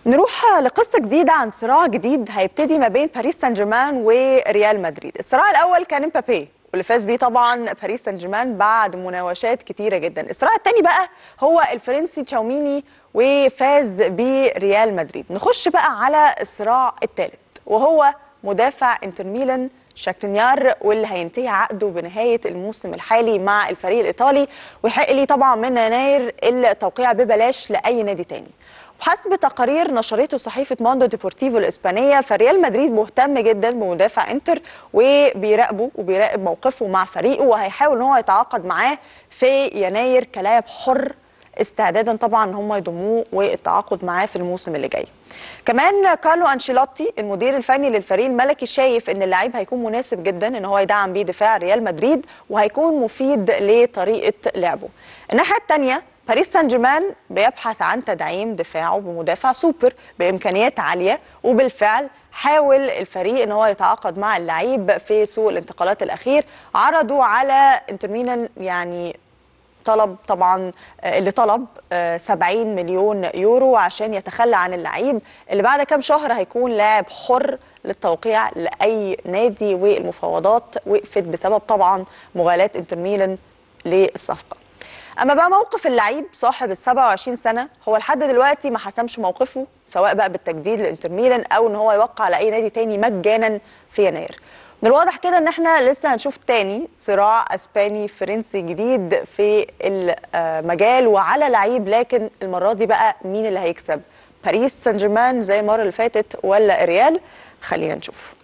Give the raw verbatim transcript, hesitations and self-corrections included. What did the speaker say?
نروح لقصة جديدة عن صراع جديد هيبتدي ما بين باريس سان جيرمان وريال مدريد. الصراع الأول كان امبابي واللي فاز بيه طبعا باريس سان جيرمان بعد مناوشات كتيرة جدا. الصراع الثاني بقى هو الفرنسي تشاوميني وفاز بريال مدريد. نخش بقى على الصراع الثالث وهو مدافع انتر ميلان شاكرينيار واللي هينتهي عقده بنهاية الموسم الحالي مع الفريق الإيطالي، ويحق لي طبعا من يناير التوقيع ببلاش لأي نادي تاني. وحسب تقارير نشرته صحيفة موندو ديبورتيفو الإسبانية، فريال مدريد مهتم جدا بمدافع انتر وبيراقبه وبيراقب موقفه مع فريقه، وهيحاول ان هو يتعاقد معاه في يناير كلاعب حر استعدادا طبعا ان هم يضموه والتعاقد معاه في الموسم اللي جاي. كمان كارلو انشيلوتي المدير الفني للفريق الملكي شايف ان اللاعب هيكون مناسب جدا ان هو يدعم بيه دفاع ريال مدريد وهيكون مفيد لطريقة لعبه. الناحية الثانية باريس سان جيرمان بيبحث عن تدعيم دفاعه بمدافع سوبر بامكانيات عاليه، وبالفعل حاول الفريق ان هو يتعاقد مع اللعيب في سوق الانتقالات الاخير. عرضوا على انتر ميلان يعني طلب طبعا اللي طلب سبعين مليون يورو عشان يتخلى عن اللعيب اللي بعد كام شهر هيكون لاعب حر للتوقيع لاي نادي، والمفاوضات وقفت بسبب طبعا مغالاة انتر ميلان للصفقه. اما بقى موقف اللعيب صاحب ال سبعة وعشرين سنه، هو لحد دلوقتي ما حسمش موقفه سواء بقى بالتجديد لانتر ميلان او ان هو يوقع على اي نادي تاني مجانا في يناير. من الواضح كده ان احنا لسه هنشوف تاني صراع اسباني فرنسي جديد في المجال وعلى لعيب، لكن المره دي بقى مين اللي هيكسب؟ باريس سان جيرمان زي المره اللي فاتت ولا الريال؟ خلينا نشوف.